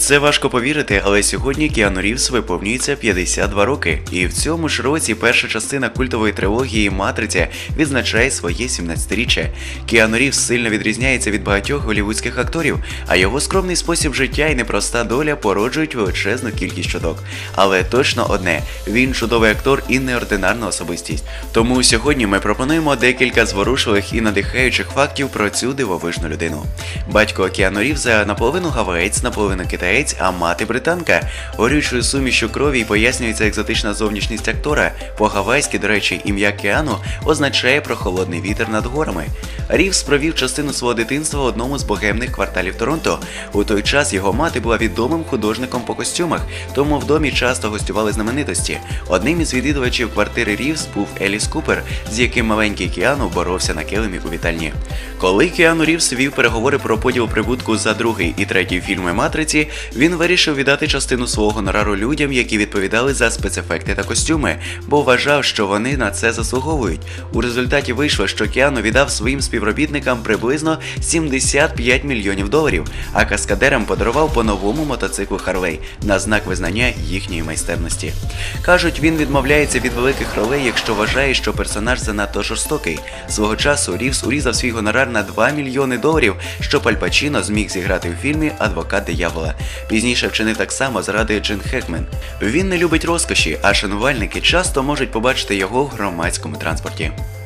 Це важко повірити, але сьогодні Кіану Рівз виповнюється 52 роки. І в цьому ж році перша частина культової трилогії «Матриця» відзначає своє 17-річчя. Кіану Рівз сильно відрізняється від багатьох голлівудських акторів, а його скромний спосіб життя і непроста доля породжують величезну кількість чуток. Але точно одне – він чудовий актор і неординарна особистість. Тому сьогодні ми пропонуємо декілька зворушливих і надихаючих фактів про цю дивовижну людину. Батько Кіану Рівза наполовину гаваєць, наполовину китаєць, а мати британка. Горючою сумішю крові пояснюється екзотична зовнішність актора. По-гавайськи, до речі, ім'я Кіану означає «прохолодний вітер над горами». Рівз провів частину свого дитинства в одному з богемних кварталів Торонто. У той час його мати була відомим художником по костюмах, тому в домі часто гостювали знаменитості. Одним із відвідувачів квартири Рівз був Еліс Купер, з яким маленький Кіану боровся на килимі у вітальні. Коли Кіану Рівз вів переговори про поділ прибутку за другий і третій фільми «Матриці», він вирішив віддати частину свого гонорару людям, які відповідали за спецефекти та костюми, бо вважав, що вони на це заслуговують. У результаті вийшло, що Кіану віддав своїм співробітникам приблизно $75 мільйонів, а каскадерам подарував по новому мотоциклу Харлей на знак визнання їхньої майстерності. Кажуть, він відмовляється від великих ролей, якщо вважає, що персонаж занадто жорстокий. Свого часу Рівз урізав свій гонорар на $2 мільйони, щоб Аль Пачіно зміг зіграти у фільмі «Адвокат диявола». Пізніше вчинив так само заради Джин Хекмен. Він не любить розкоші, а шанувальники часто можуть побачити його в громадському транспорті.